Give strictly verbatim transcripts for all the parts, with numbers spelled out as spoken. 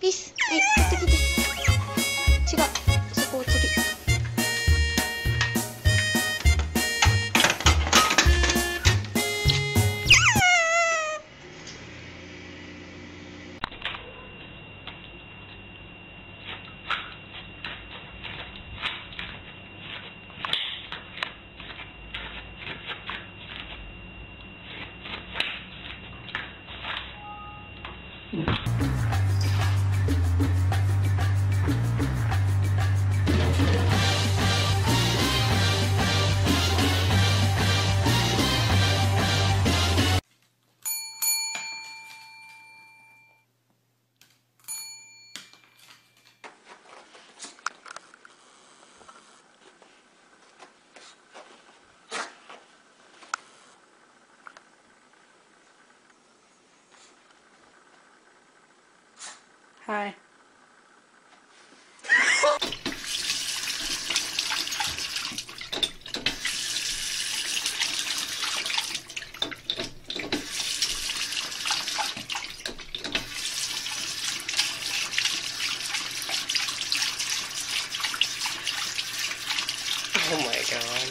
ピース。はい、持ってきて。違う。そこを次。Hi. Oh my god.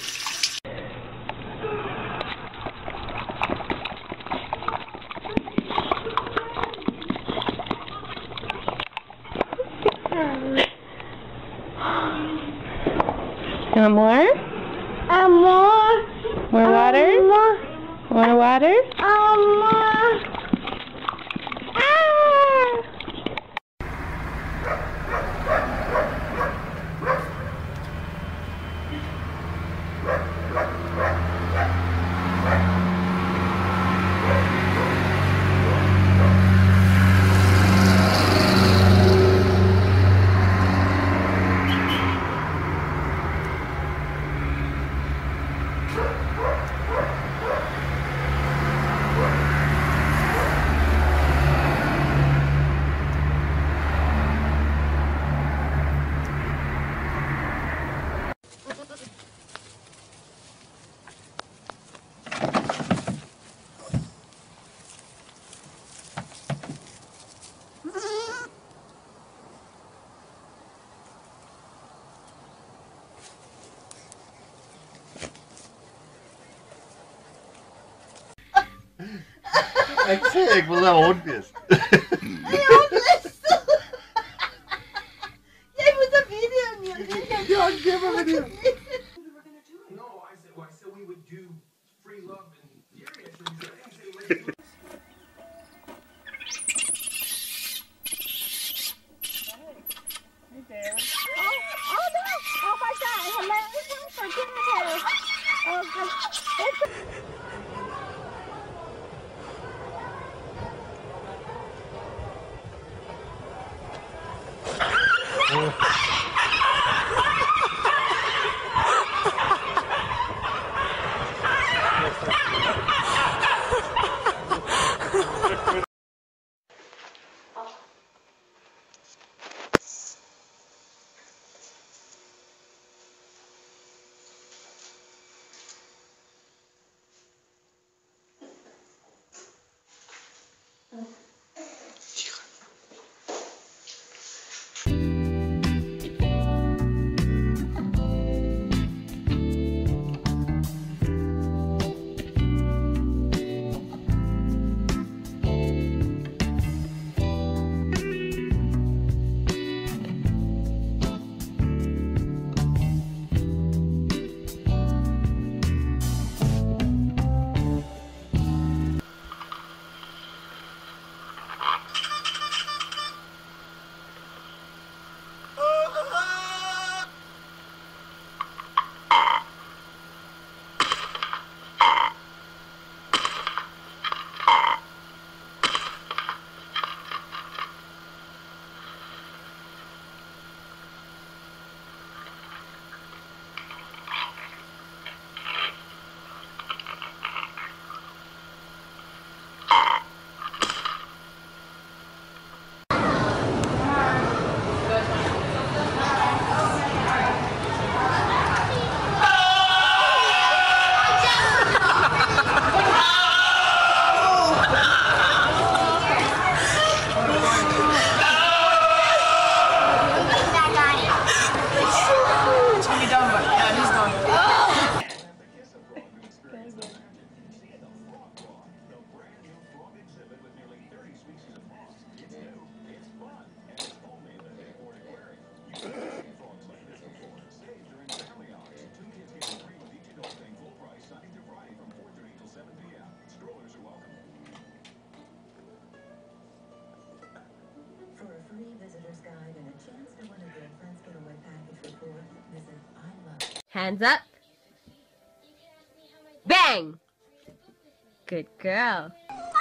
You want more? Uh, more. More uh, water? More. More water? Uh, more. Ah! Ik zei, ik wil dat hondjes. Nee, hondjes! Jij moet een video nemen. Ja, ik heb een video. No, I said, well, I said we would do free love and Yuri actually said, I didn't say let's do Oh, oh no! Oh my god! Hello! For goodness sake! Oh god! It's free visitor's guide and a chance to win a girlfriend's getaway package for four, visit I Love. Hands up. Bang! Good girl.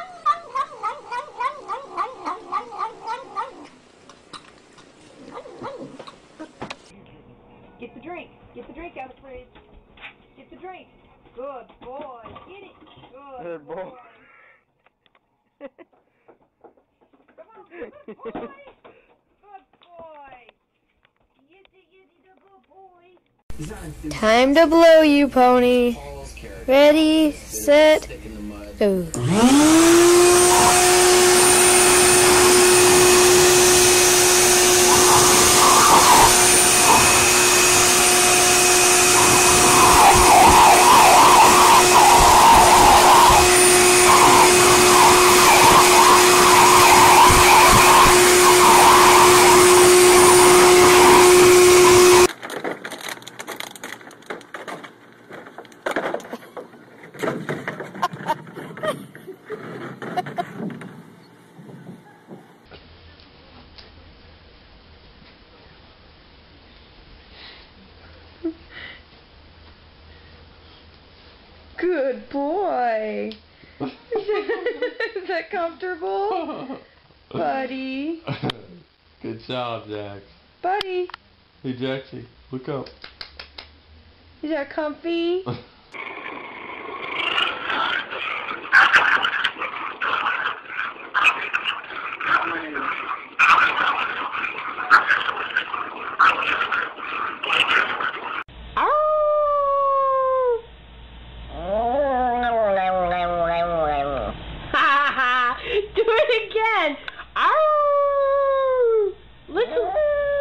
Get the drink. Get the drink out of the fridge. Get the drink. Good boy. Get it. Good, Good boy. boy. Come on. Good boy. Good boy. Yes, yes, the good boy. Time to blow you, pony. Ready, set, go. Good boy. Is that comfortable? Buddy. Good job, Jax. Buddy. Hey, Jaxie, look up. Is that comfy? Do it again. Ow! Listen.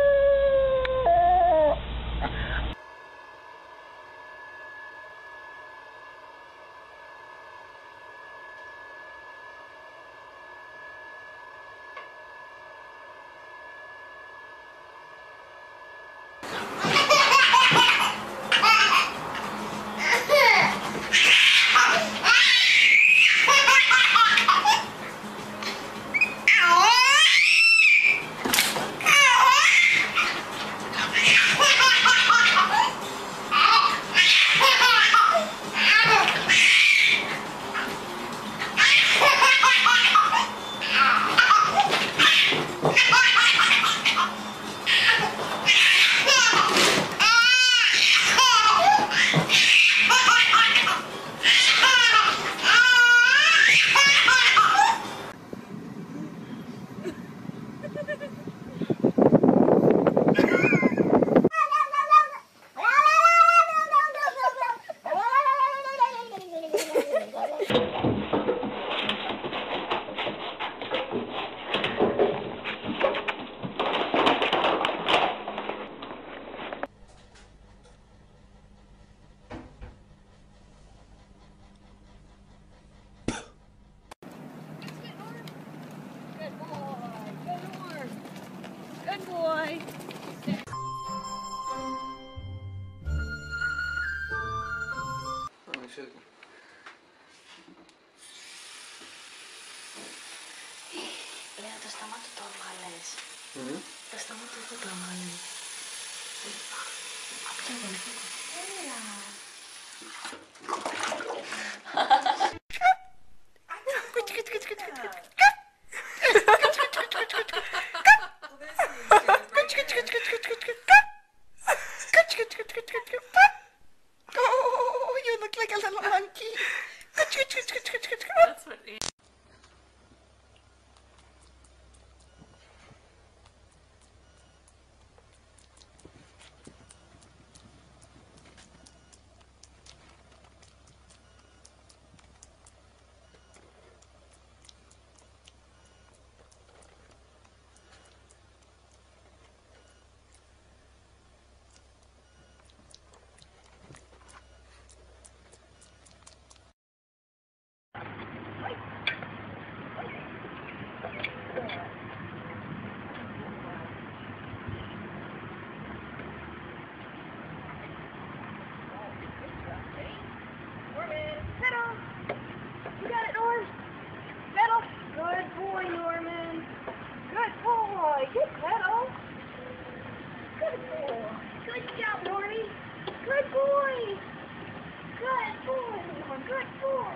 Λέω το σταμάτω το έβγαλες. Mm-hmm. Το σταμάτω δεν το έβγαλες. Αυτό είναι. Έλα. Oh, you look like a little monkey. That's what it is. good pedal. Good boy. Good job, Lori. Good boy. Good boy. Good boy.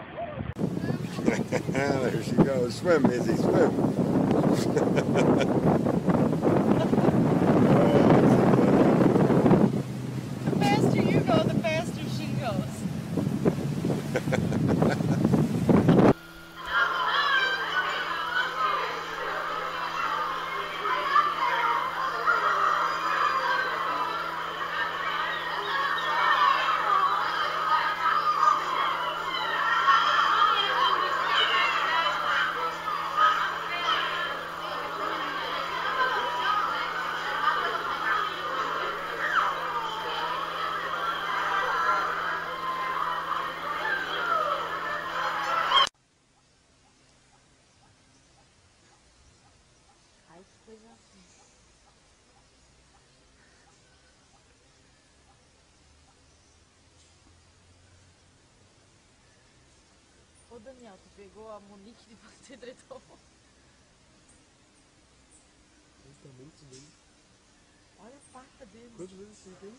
There she goes. Swim, Izzy, swim. The faster you go, the faster she goes. Ô Daniel, tu pegou a Monique de você diretor? Muito bem. Olha a faca dele. Quantas vezes você tem?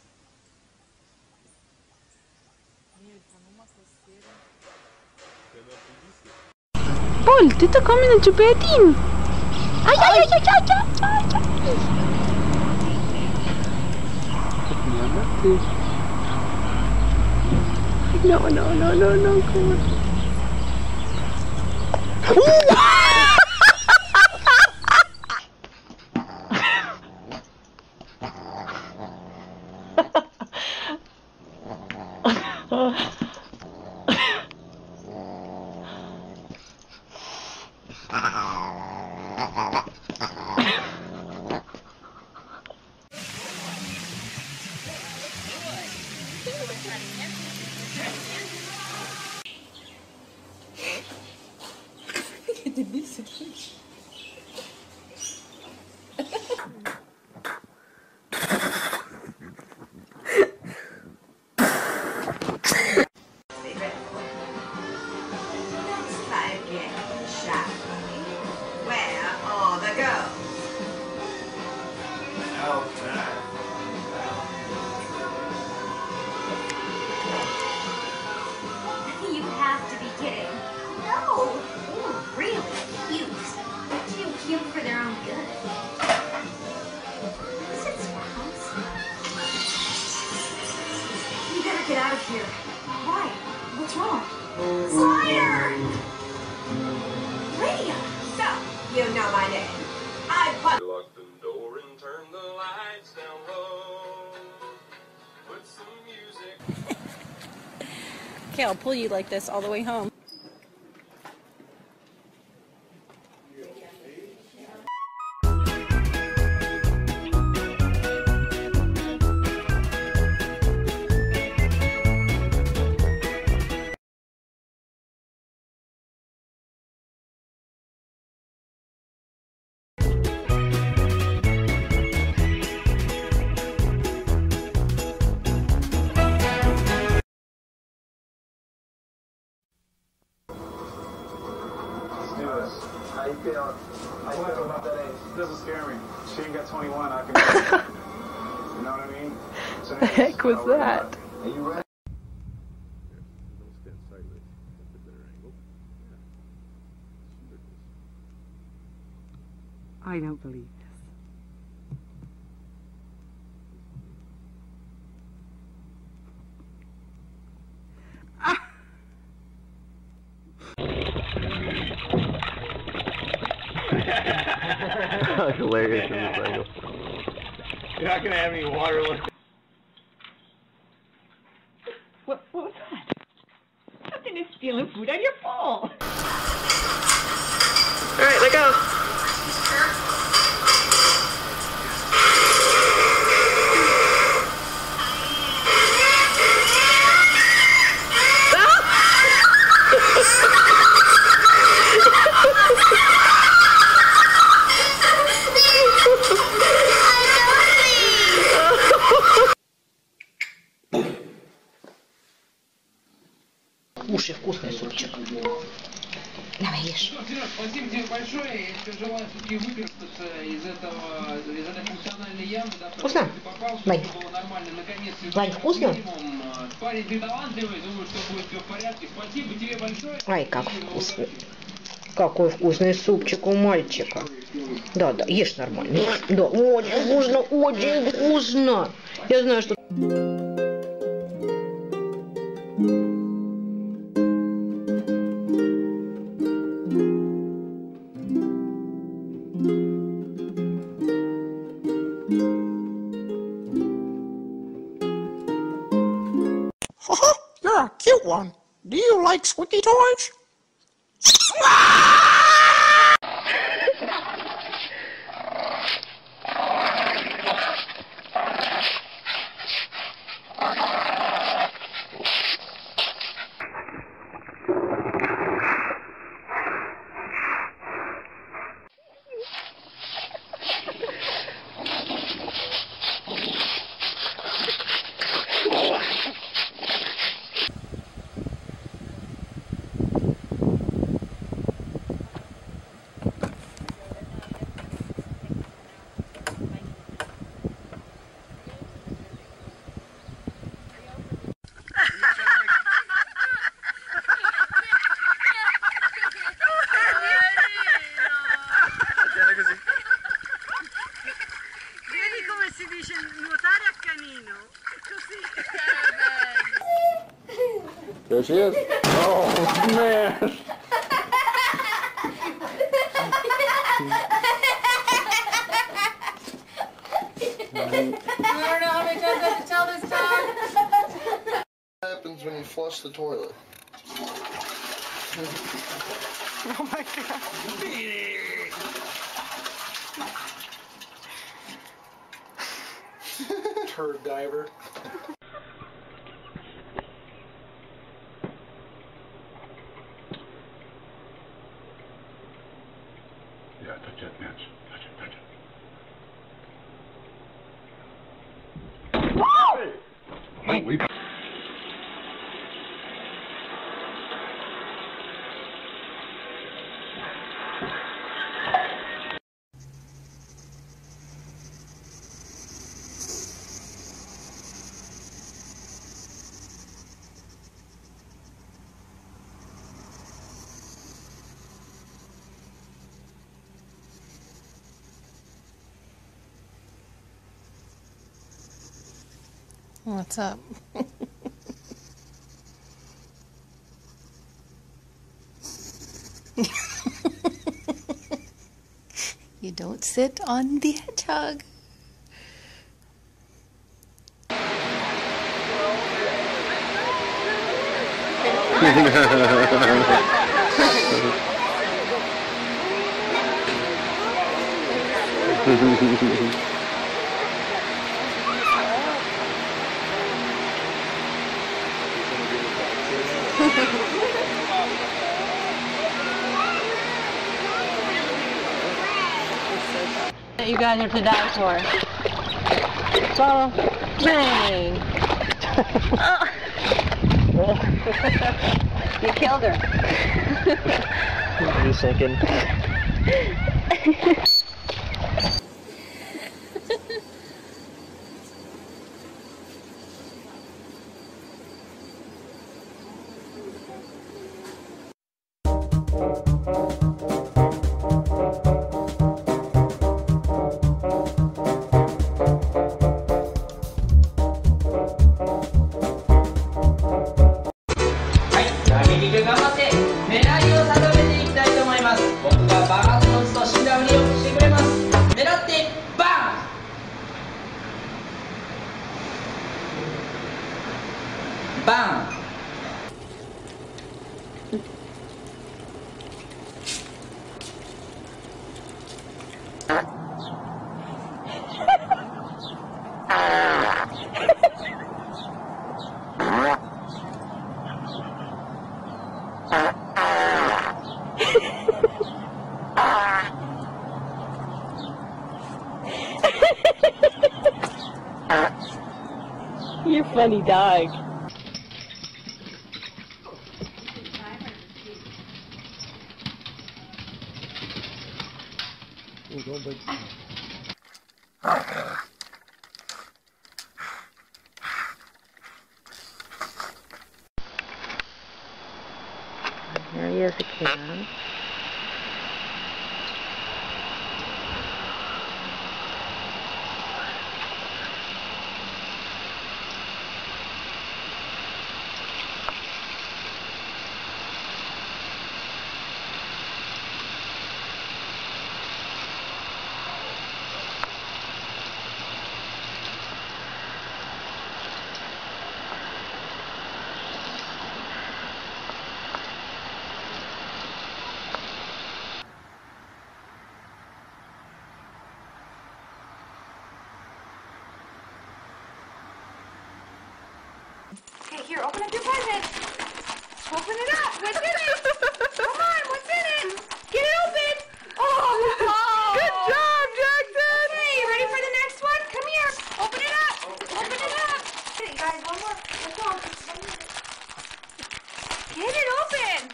Meu, ele tá numa coceira. Eu não acredito. Paul, titta kom in en chupetin. Aj, aj, aj, aj, aj, aj, aj. No, no, no, no, no, come on. Que delícia, gente. You have to be kidding. No. Ooh, really cute. Too cute for their own good. Is it Sparkles? You gotta get out of here. Why? What's wrong? Slider! Radio! So, you know my name. I put Lock the door and turn the lights down low. Put some music. Okay, I'll pull you like this all the way home. How you feel? How you feel about that age? Doesn't scare me. She ain't got twenty-one. I can. You know what I mean? So The heck was that? Are you ready? Don't stand sideways. That's a better angle. Yeah. I don't believe this. Hilarious in this angle. You're not gonna have any water left. What, what was that? Something is stealing food on your bowl. Alright, let go. Кушай вкусный супчик. Давай ешь. Спасибо тебе большое. Я тебе желаю все-таки выписаться из этого Вкусно? Вань. Вань, вкусно? Ай, как вкусно. Какой вкусный супчик у мальчика. Да, да, ешь нормально. Да, очень вкусно, очень вкусно. Я знаю, что... You're a cute one. Do you like squeaky toys? Vedi come si dice nuotare a canino? Così. There she is. Oh, man. I don't know how many times I have to tell this dog. What happens when you flush the toilet? Oh my god. Turd diver. Yeah, touch that match. Touch it, touch it. Oh, we... What's up? You don't sit on the hedgehog. You guys are to die for. Follow. Bang! You killed her. Wait a second. Bang! You're funny dog. Oh, don't break. as I can. Okay, here, open up your present. Open it up. What's in it? Come on, what's in it? Get it open. Oh, oh. Good job, Jackson. Okay, you ready for the next one? Come here. Open it up. Open it up. Okay, you guys, one more. Let's go. Get it open.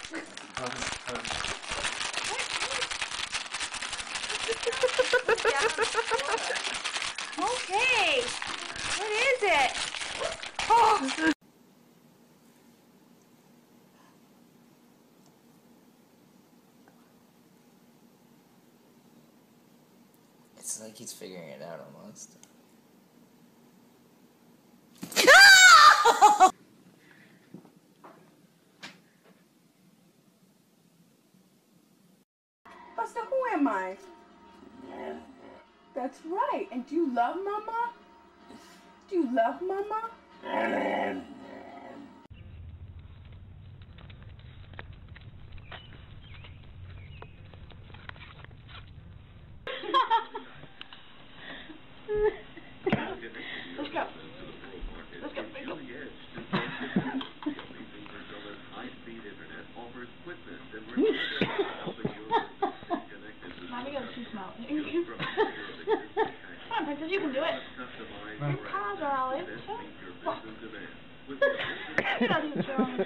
Okay. What is it? Oh. It's like he's figuring it out almost. Buster, who am I? That's right. And do you love Mama? Do you love Mama? Let's go. Let's go. Let's go. Mommy goes too small. Come on, Princess, you can do it. Your paws are all itchy. You're not even strong.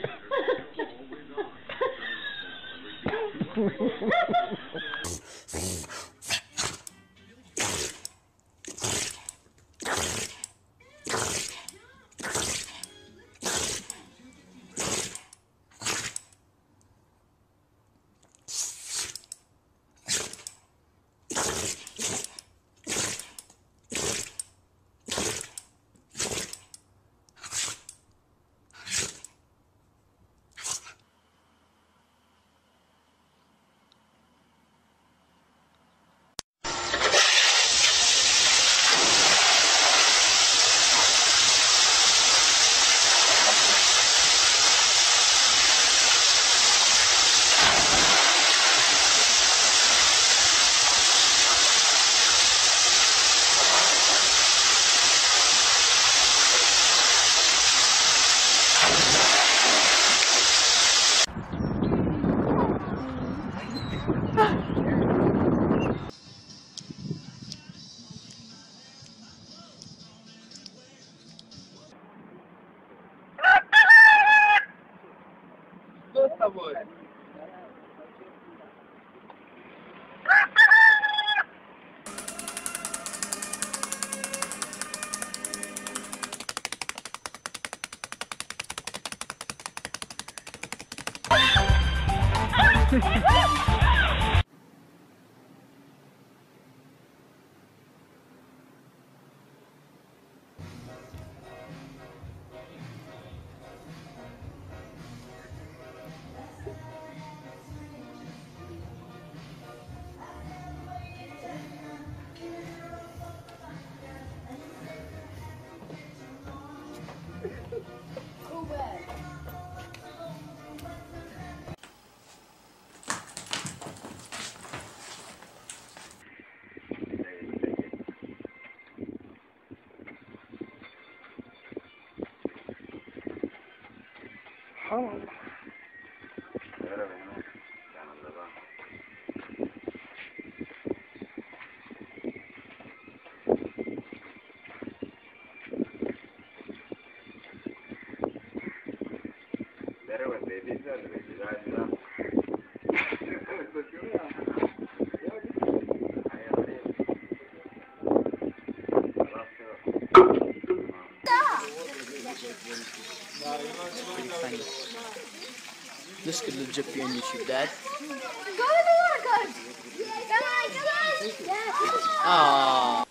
This could legit be on YouTube, Dad. Go to the water gun! Come on, come on! Yeah. Aww.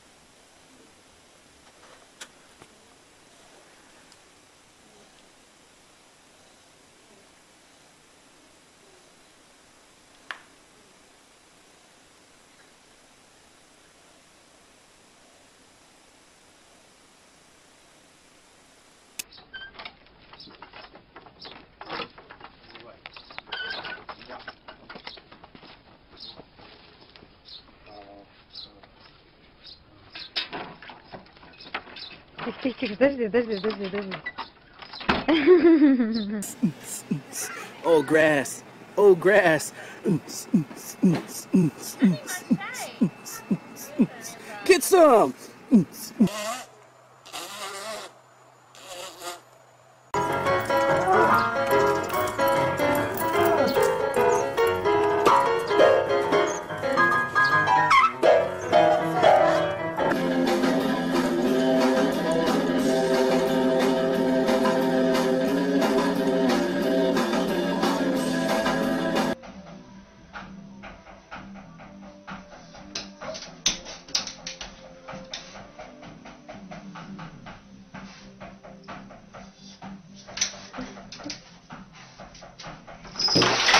Тихо, тихо, подожди, подожди, подожди, подожди. Oh, grass. Oh, grass. Get some. Thank you.